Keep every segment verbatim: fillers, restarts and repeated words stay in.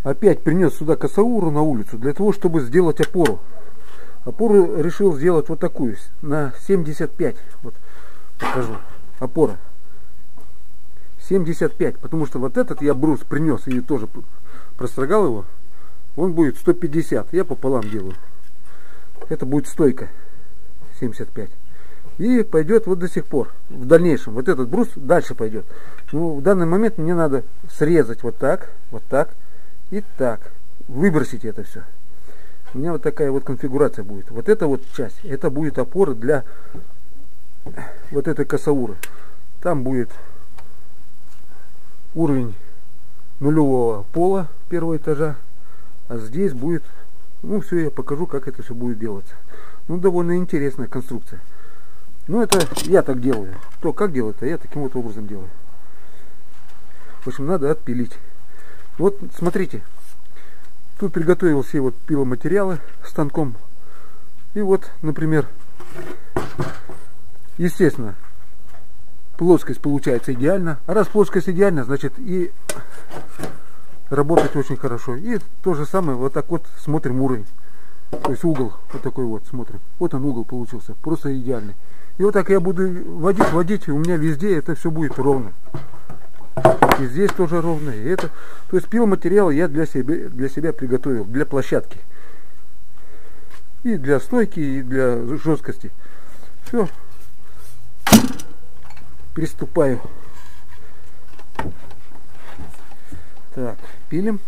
опять принес сюда косауру на улицу для того, чтобы сделать опору. Опору решил сделать вот такую, на семьдесят пять. Вот покажу. Опора. семьдесят пять. Потому что вот этот я брус принес и тоже прострогал его. Он будет сто пятьдесят. Я пополам делаю. Это будет стойка. семьдесят пять. И пойдет вот до сих пор. В дальнейшем. Вот этот брус дальше пойдет. Ну, в данный момент мне надо срезать вот так, вот так и так. Выбросить это все. У меня вот такая вот конфигурация будет. Вот эта вот часть, это будет опора для вот этой косауры. Там будет уровень нулевого пола первого этажа. А здесь будет, ну все, я покажу, как это все будет делаться. Ну, довольно интересная конструкция. Ну, это я так делаю. Кто как делает, а я таким вот образом делаю. В общем, надо отпилить. Вот, смотрите. Тут приготовил все вот пиломатериалы станком. И вот, например, естественно, плоскость получается идеально. А раз плоскость идеальна, значит и работать очень хорошо. И то же самое, вот так вот смотрим уровень. То есть угол, вот такой вот смотрим. Вот он угол получился, просто идеальный. И вот так я буду водить, водить, и у меня везде это все будет ровно. И здесь тоже ровно, и это. То есть пиломатериал я для себя, для себя приготовил, для площадки. И для стойки, и для жесткости. Все. Приступаю. Так, пилим.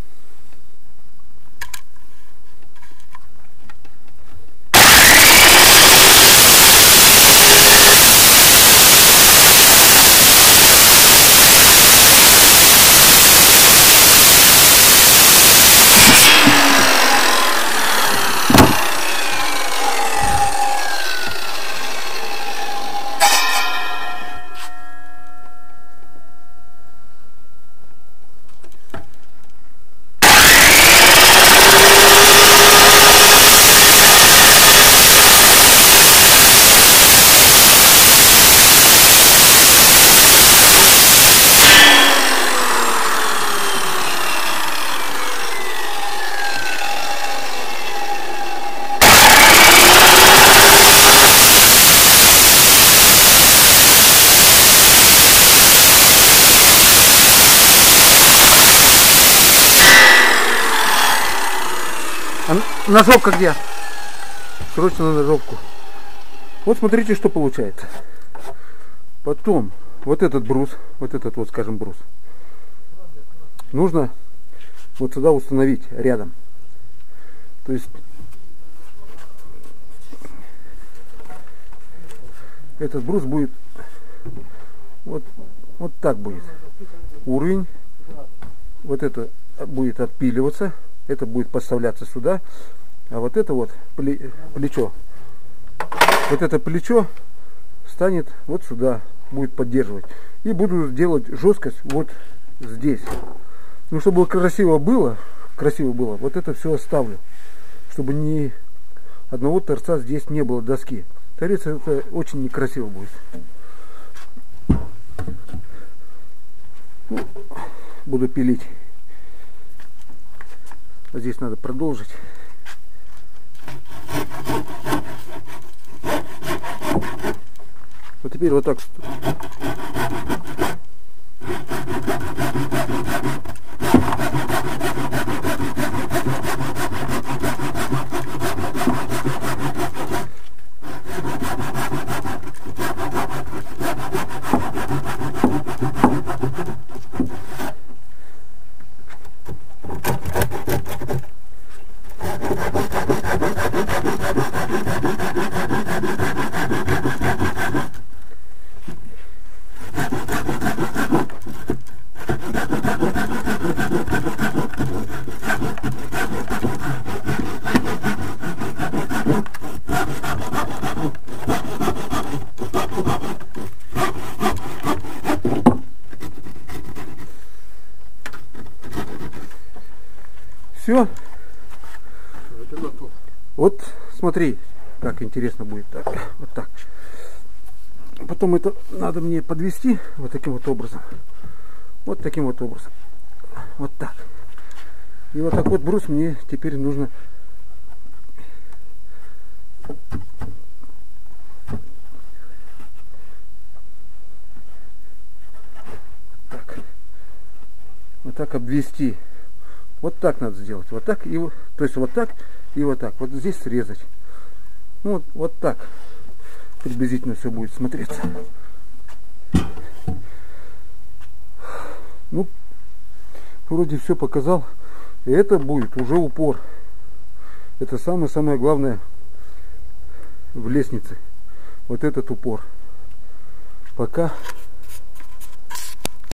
Ножовка где? Срочно на ножовку. Вот смотрите, что получается. Потом вот этот брус, вот этот вот, скажем, брус, нужно вот сюда установить рядом. То есть этот брус будет вот, вот так будет. Уровень. Вот это будет отпиливаться. Это будет поставляться сюда. А вот это вот плечо, вот это плечо станет вот сюда, будет поддерживать. И буду делать жесткость вот здесь. Ну, чтобы красиво было, красиво было, вот это все оставлю. Чтобы ни одного торца здесь не было доски. Торец это очень некрасиво будет. Ну, буду пилить. Здесь надо продолжить. Вот теперь вот так. Все. Вот смотри, как интересно будет. Так, вот так. Потом это надо мне подвести вот таким вот образом. Вот таким вот образом. Вот так. И вот так вот брус мне теперь нужно так, вот так обвести. Вот так надо сделать. Вот так и вот, то есть вот так и вот так. Вот здесь срезать. Ну, вот, вот так приблизительно все будет смотреться. Ну, вроде все показал. И это будет уже упор. Это самое-самое главное в лестнице. Вот этот упор. Пока